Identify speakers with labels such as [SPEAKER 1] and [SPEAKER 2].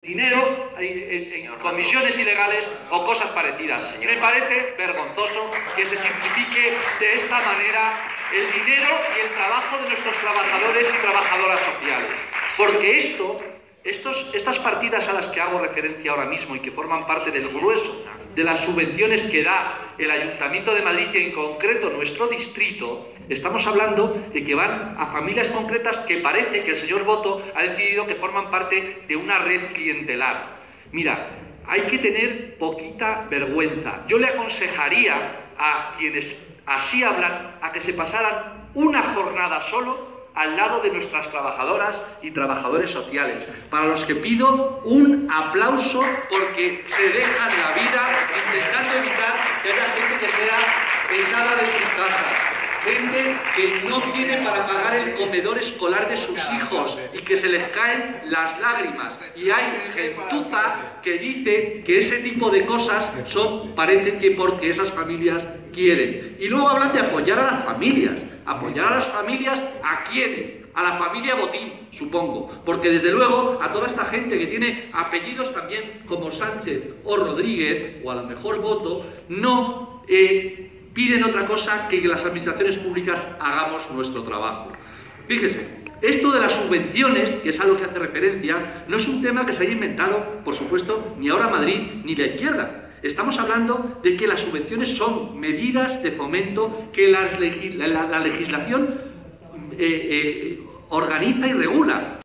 [SPEAKER 1] dinero en comisiones ilegales o cosas parecidas. Me parece vergonzoso que se simplifique de esta manera el dinero y el trabajo de nuestros trabajadores y trabajadoras sociales. Porque estas partidas a las que hago referencia ahora mismo y que forman parte del grueso de las subvenciones que da el Ayuntamiento de Madrid y en concreto nuestro distrito, estamos hablando de que van a familias concretas que parece que el señor Boto ha decidido que forman parte de una red clientelar. Mira, hay que tener poquita vergüenza. Yo le aconsejaría a quienes así hablan a que se pasaran una jornada solo al lado de nuestras trabajadoras y trabajadores sociales, para los que pido un aplauso porque se dejan la vida intentando evitar que haya gente que sea echada de sus casas, gente que no tiene para pagar el comedor escolar de sus hijos y que se les caen las lágrimas, y hay gentuza que dice que ese tipo de cosas parece que porque esas familias quieren. Y luego hablan de apoyar a las familias. ¿Apoyar a las familias a quiénes? A la familia Botín, supongo, porque desde luego a toda esta gente que tiene apellidos también como Sánchez o Rodríguez, o a lo mejor Boto, no piden otra cosa que las administraciones públicas hagamos nuestro trabajo. Fíjese, esto de las subvenciones, que es a lo que hace referencia, no es un tema que se haya inventado, por supuesto, ni ahora Madrid ni la izquierda. Estamos hablando de que las subvenciones son medidas de fomento que la legislación organiza y regula.